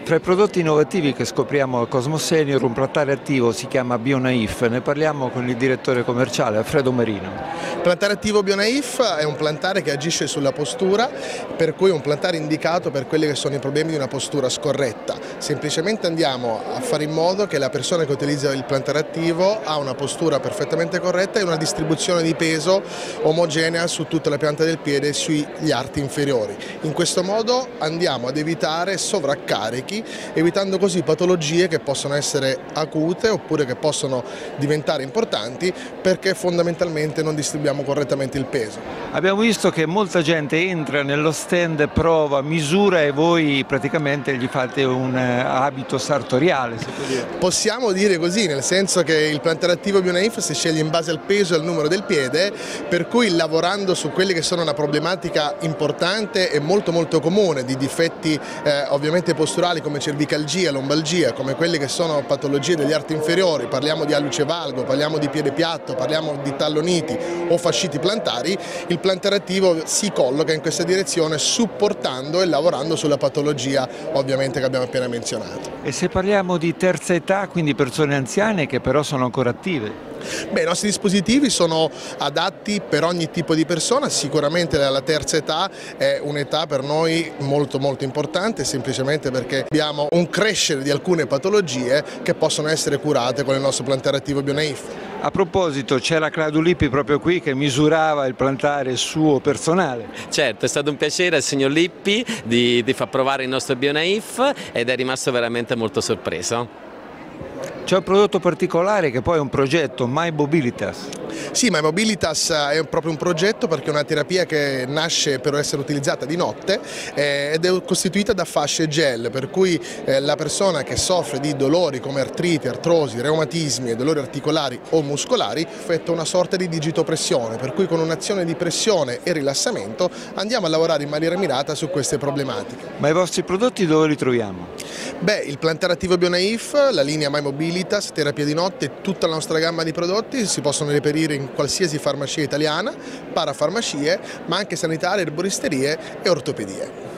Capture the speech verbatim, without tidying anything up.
Tra i prodotti innovativi che scopriamo a Cosmo Senior, un plantare attivo si chiama BioNaif. Ne parliamo con il direttore commerciale Alfredo Marino. Il plantare attivo BioNaif è un plantare che agisce sulla postura, per cui è un plantare indicato per quelli che sono i problemi di una postura scorretta. Semplicemente andiamo a fare in modo che la persona che utilizza il plantare attivo ha una postura perfettamente corretta e una distribuzione di peso omogenea su tutta la pianta del piede e sugli arti inferiori. In questo modo andiamo ad evitare sovraccarichi, evitando così patologie che possono essere acute oppure che possono diventare importanti perché fondamentalmente non distribuiamo correttamente il peso. Abbiamo visto che molta gente entra nello stand, prova, misura e voi praticamente gli fate un abito sartoriale, si può dire. Possiamo dire così, nel senso che il plantare attivo BioNaif si sceglie in base al peso e al numero del piede, per cui lavorando su quelli che sono una problematica importante e molto molto comune di difetti eh, ovviamente posturali come cervicalgia, lombalgia, come quelle che sono patologie degli arti inferiori, parliamo di alluce valgo, parliamo di piede piatto, parliamo di talloniti o fasciti plantari, il plantare attivo si colloca in questa direzione supportando e lavorando sulla patologia ovviamente che abbiamo appena menzionato. E se parliamo di terza età, quindi persone anziane che però sono ancora attive? Beh, i nostri dispositivi sono adatti per ogni tipo di persona, sicuramente la terza età è un'età per noi molto molto importante, semplicemente perché abbiamo un crescere di alcune patologie che possono essere curate con il nostro plantare attivo BioNaif. A proposito, c'era Claudio Lippi proprio qui che misurava il plantare suo personale. Certo, è stato un piacere al signor Lippi di, di far provare il nostro BioNaif ed è rimasto veramente molto sorpreso. C'è un prodotto particolare che poi è un progetto, MyMobilitas. Sì, MyMobilitas è proprio un progetto perché è una terapia che nasce per essere utilizzata di notte eh, ed è costituita da fasce gel, per cui eh, la persona che soffre di dolori come artriti, artrosi, reumatismi e dolori articolari o muscolari effettua una sorta di digitopressione, per cui con un'azione di pressione e rilassamento andiamo a lavorare in maniera mirata su queste problematiche. Ma i vostri prodotti dove li troviamo? Beh, il plantare attivo BioNaif, la linea MyMobilitas, terapia di notte, tutta la nostra gamma di prodotti si possono reperire in qualsiasi farmacia italiana, parafarmacie, ma anche sanitarie, erboristerie e ortopedie.